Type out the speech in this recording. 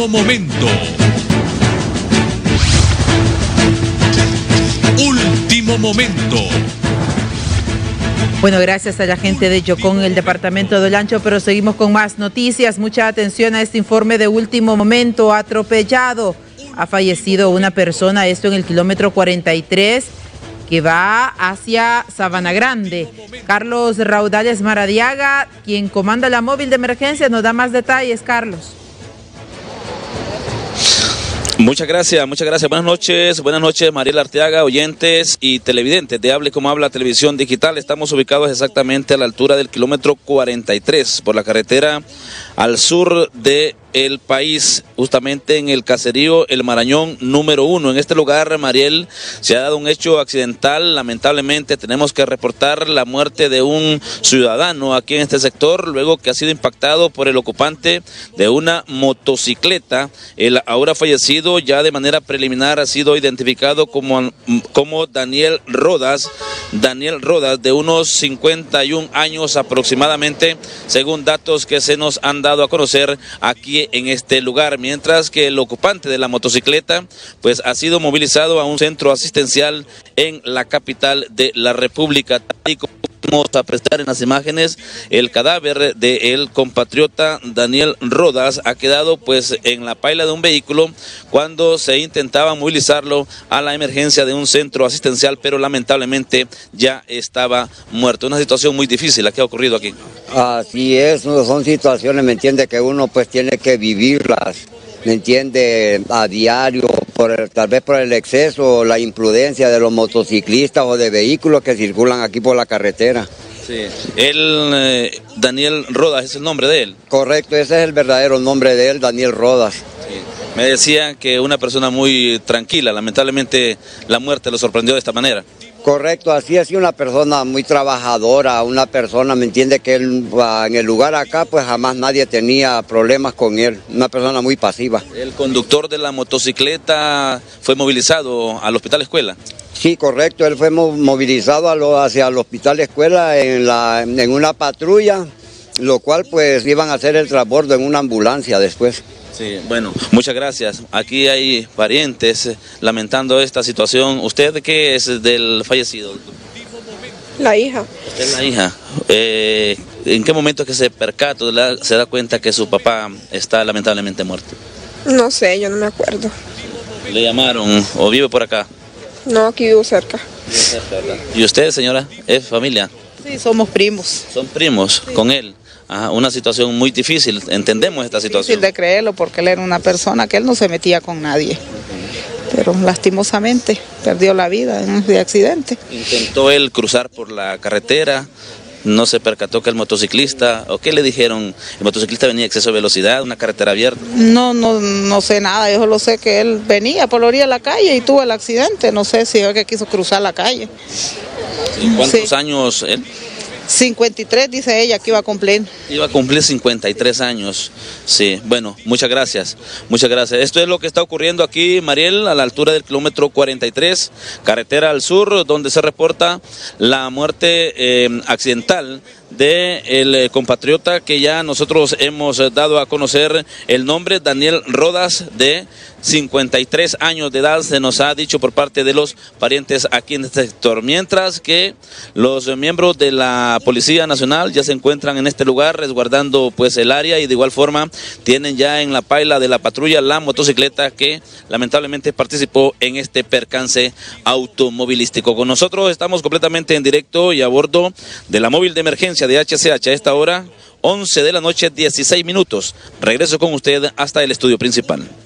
Último momento. Último momento. Bueno, gracias a la gente de Yocón, el departamento de Olancho, pero seguimos con más noticias. Mucha atención a este informe de último momento. Atropellado. Ha fallecido una persona, esto en el kilómetro 43, que va hacia Sabana Grande. Carlos Raudales Maradiaga, quien comanda la móvil de emergencia, nos da más detalles, Carlos. Muchas gracias. Buenas noches, Mariela Arteaga, oyentes y televidentes de Hable Como Habla Televisión Digital. Estamos ubicados exactamente a la altura del kilómetro 43 por la carretera al sur del país, justamente en el caserío El Marañón número 1. En este lugar, Mariel, se ha dado un hecho accidental. Lamentablemente tenemos que reportar la muerte de un ciudadano aquí en este sector, luego que ha sido impactado por el ocupante de una motocicleta. El ahora fallecido, ya de manera preliminar, ha sido identificado como Daniel Rodas, de unos 51 años aproximadamente, según datos que se nos han dado a conocer aquí en este lugar, mientras que el ocupante de la motocicleta pues ha sido movilizado a un centro asistencial en la capital de la República. Y como vamos a apreciar en las imágenes, el cadáver del compatriota Daniel Rodas ha quedado pues en la paila de un vehículo cuando se intentaba movilizarlo a la emergencia de un centro asistencial, pero lamentablemente ya estaba muerto. Una situación muy difícil la que ha ocurrido aquí. Así es, son situaciones, ¿me entiende?, que uno pues tiene que vivirlas, ¿me entiende?, a diario, tal vez por el exceso, la imprudencia de los motociclistas o de vehículos que circulan aquí por la carretera. Sí. Daniel Rodas, ¿es el nombre de él? Correcto, ese es el verdadero nombre de él, Daniel Rodas. Sí. Me decían que una persona muy tranquila, lamentablemente la muerte lo sorprendió de esta manera. Correcto, así es, una persona muy trabajadora, una persona, ¿me entiende?, que él, en el lugar acá pues jamás nadie tenía problemas con él, una persona muy pasiva. ¿El conductor de la motocicleta fue movilizado al hospital escuela? Sí, correcto, él fue movilizado hacia el hospital escuela en una patrulla, lo cual pues iban a hacer el transbordo en una ambulancia después. Sí, bueno, muchas gracias. Aquí hay parientes lamentando esta situación. ¿Usted qué es del fallecido? La hija. ¿Usted es la hija? ¿En qué momento es que se percata, se da cuenta que su papá está lamentablemente muerto? No sé, yo no me acuerdo. ¿Le llamaron o vive por acá? No, aquí vivo cerca. ¿Y usted, señora, es familia? Sí, somos primos. ¿Son primos con él? Ajá, una situación muy difícil, entendemos esta situación. Difícil de creerlo porque él era una persona que él no se metía con nadie, pero lastimosamente perdió la vida en ese accidente. ¿Intentó él cruzar por la carretera? ¿No se percató que el motociclista, o qué le dijeron? ¿El motociclista venía a exceso de velocidad, una carretera abierta? No sé nada, yo solo sé que él venía por la orilla de la calle y tuvo el accidente, no sé si fue que quiso cruzar la calle. ¿Y cuántos años él? 53 dice ella que iba a cumplir. Iba a cumplir 53 años, sí, bueno, muchas gracias. Esto es lo que está ocurriendo aquí, Mariel, a la altura del kilómetro 43, carretera al sur, donde se reporta la muerte accidental del compatriota que ya nosotros hemos dado a conocer el nombre, Daniel Rodas, de 53 años de edad, se nos ha dicho por parte de los parientes aquí en este sector, mientras que los miembros de la Policía Nacional ya se encuentran en este lugar resguardando pues el área, y de igual forma tienen ya en la paila de la patrulla la motocicleta que lamentablemente participó en este percance automovilístico. Con nosotros estamos completamente en directo y a bordo de la móvil de emergencia de HCH a esta hora, 11 de la noche, 16 minutos. Regreso con usted hasta el estudio principal.